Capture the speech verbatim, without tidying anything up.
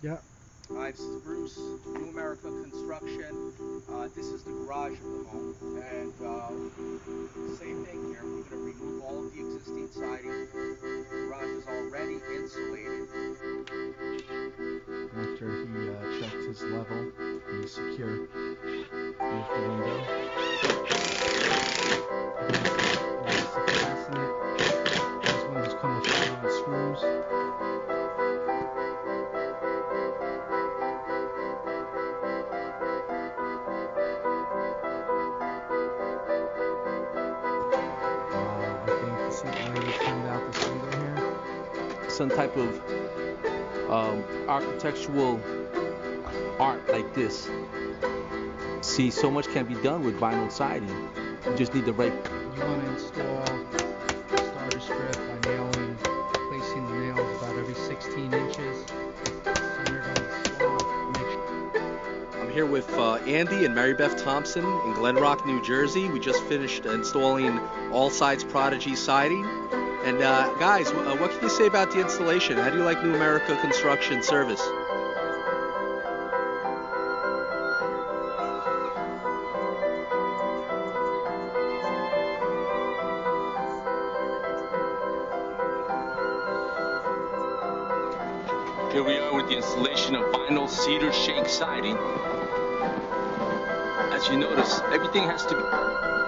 Yeah. Hi, this is Bruce, New America Construction. Uh, this is the garage of the home, and uh, same thing here. We're going to remove all of the existing siding. Garage is already insulated. After he uh, checked his level, he's secure. Here's the window. Release the fastening. These windows come with uh, screws. Uh, I think to see the way he trimmed out this window here. Some type of um, architectural art like this. See, so much can be done with vinyl siding. You just need the right. You want to install starter strip by nailing, placing the nails about every sixteen inches. Center on the slot. Make sure. I'm here with uh, Andy and Mary Beth Thompson in Glen Rock, New Jersey. We just finished installing All Sides Prodigy siding. And uh, guys, uh, what can you say about the installation? How do you like New America Construction service? Here we are with the installation of vinyl cedar shake siding. As you notice, everything has to be